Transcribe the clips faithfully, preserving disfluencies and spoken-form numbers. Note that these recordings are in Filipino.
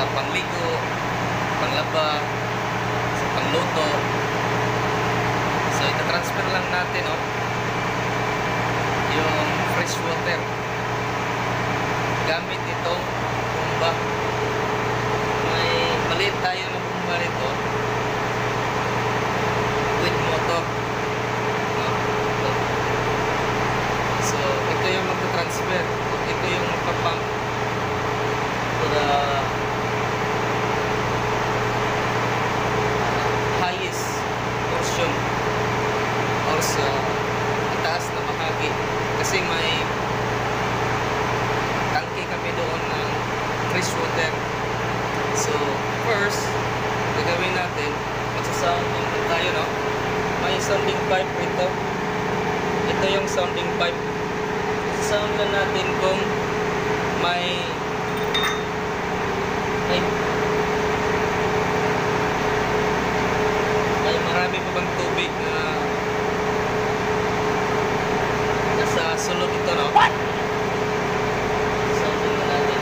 sa pangligo, panglaba, sa pangluto. So ita-transfer lang natin, oh, yung fresh water gamit itong bomba. May maliit tayo ng bomba nito with motor, no? So ito yung magta-transfer, ito yung magpa-pump to the highest portion or sa itaas na bahagi, kasi may tangke kami doon ng fresh water. So first gagawin natin, magsasounding tayo, no? May sounding pipe ito. Ito yung sounding pipe. Sound na natin kung may may may marami pa bang tubig na nasa sulok ito, no? Sounding na natin.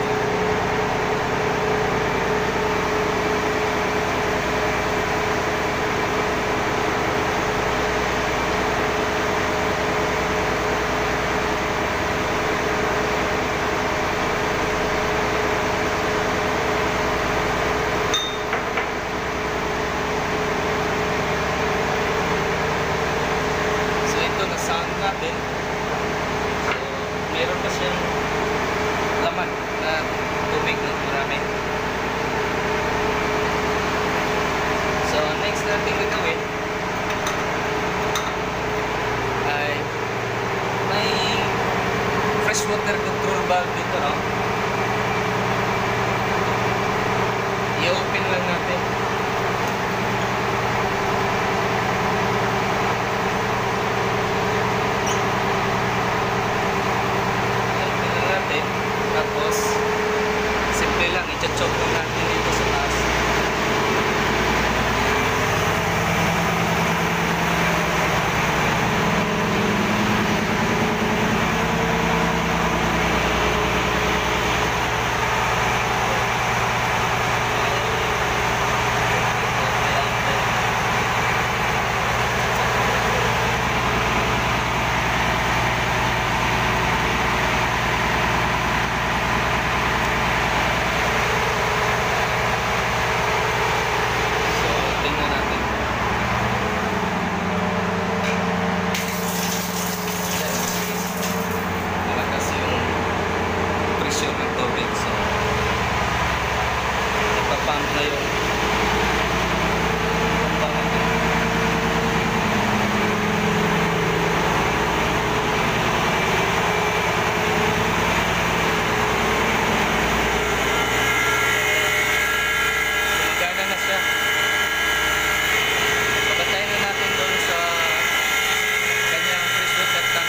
Natin. So, meron pa siyang laman na tubig, no? Marami. So, next natin gagawin ay may fresh water control valve dito, no? I-open lang natin. Tapos simple lang, i-chop lang natin dito sa taas. Pump na yung gumagana na siya. Papatayin na natin doon sa kanyang fresh water tank.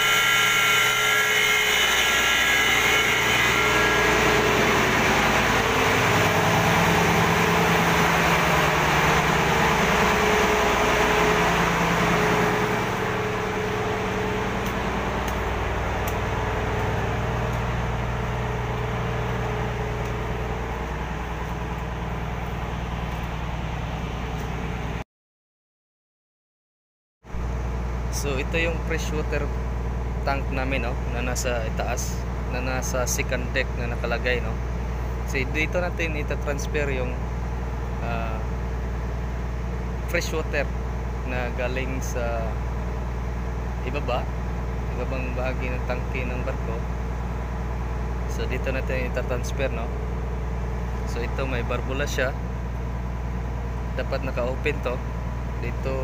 So ito yung fresh water tank namin, no, na nasa itaas, na nasa second deck na nakalagay, no. So dito natin ita-transfer yung uh, fresh water na galing sa ibaba, ibabang bahagi ng tangke ng barko. So dito natin ita-transfer, no. So ito may barbula siya, dapat naka-open to. Dito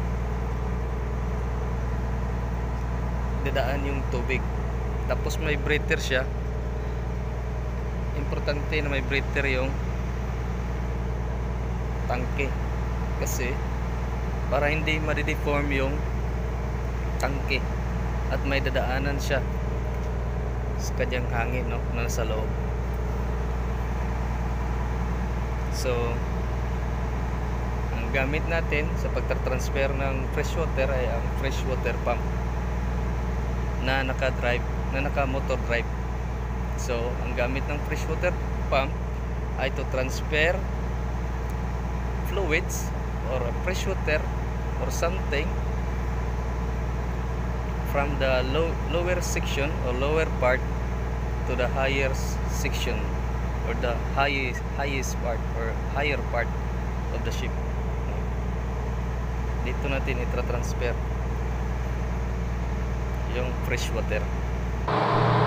dadaan yung tubig, tapos may breather siya. Importante na may breather yung tangke, kasi para hindi ma-deform yung tangke at may dadaanan siya sa kanyang hangin, no, na nasa loob. So ang gamit natin sa pagta-transfer ng fresh water ay ang fresh water pump na naka-drive, na naka-motor drive. So ang gamit ng fresh water pump ay to transfer fluids or fresh water or something from the low, lower section or lower part to the higher section or the highest highest part or higher part of the ship. Dito natin itra-transfer yung fresh water.